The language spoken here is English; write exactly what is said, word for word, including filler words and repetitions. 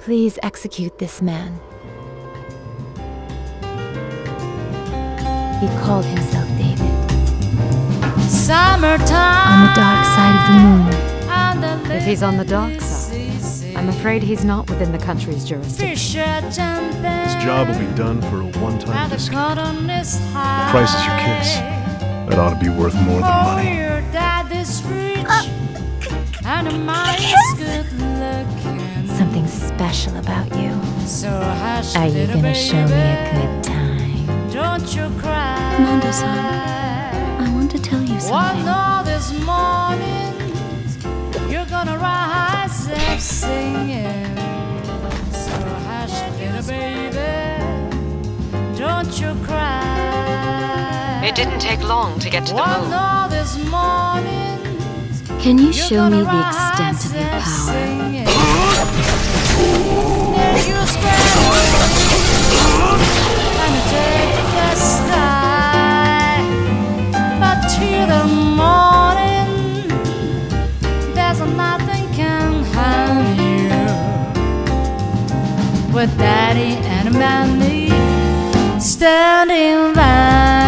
Please execute this man. He called himself David. Summertime. On the dark side of the moon. If he's on the dark side, I'm afraid he's not within the country's jurisdiction. This job will be done for a one-time discount. The price is your kiss. That ought to be worth more than money. Something special about you. Are you gonna show me a good time? Don't you cry. Mondo-san, I want to tell you something. One of these mornings, you're gonna rise up singing. So hush, little baby, don't you cry. It didn't take long to get to the One moon. of these mornings, Can you you're show me gonna the extent of your rise up power? singing. Then you spread and take the sky, but till the morning, there's nothing can harm you. With Daddy and Mommy standing by.